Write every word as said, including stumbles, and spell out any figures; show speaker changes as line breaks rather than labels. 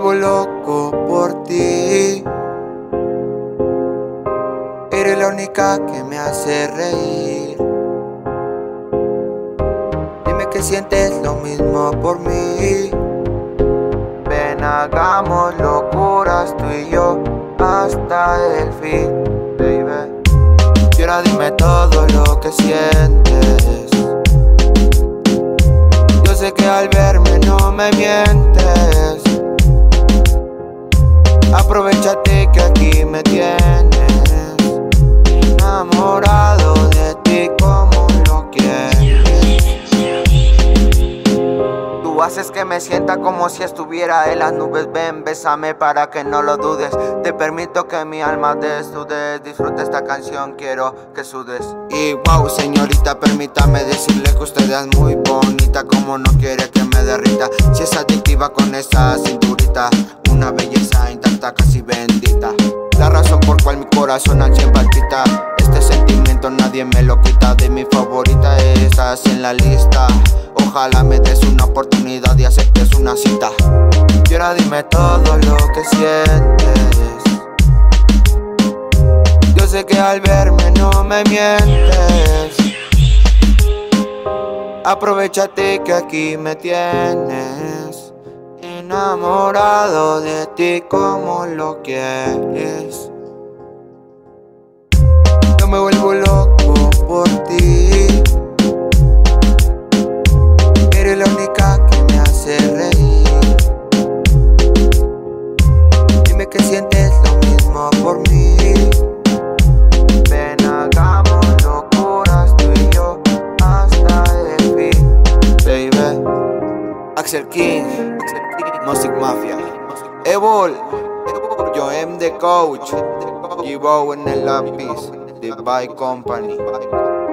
vuelvo loco por ti. Eres la única que me hace reír. Dime que sientes lo mismo por mí. Ven, hagamos locuras tú y yo hasta el fin, baby. Y ahora dime todo lo que sientes. Yo sé que al verme no me mientes. Aprovechate que aquí me tienes, enamorado de ti como lo quieres. Tú haces que me sienta como si estuviera en las nubes. Ven, bésame para que no lo dudes. Te permito que mi alma desnudes. Disfruta esta canción, quiero que sudes. Y wow, señorita, permítame decirle que usted es muy bonita. Como no quiere que me derrita. Si es adictiva con esa cinturita, una belleza intacta, casi bendita. La razón por cual mi corazón al cien palpita. Este sentimiento nadie me lo quita. De mi favorita estás en la lista. Ojalá me des una oportunidad y aceptes una cita. Y ahora dime todo lo que sientes. Yo sé que al verme no me mientes. Aprovechate que aquí me tienes, enamorado de ti como lo quieres. Yo me vuelvo loco por ti. Eres la única que me hace reír. Dime que sientes lo mismo por mí. Ven, hagamos locuras tú y yo hasta el fin, baby. Axel King, Music Mafia, Evol, yo am the coach, G-Bow en el lápiz, The Bike Company.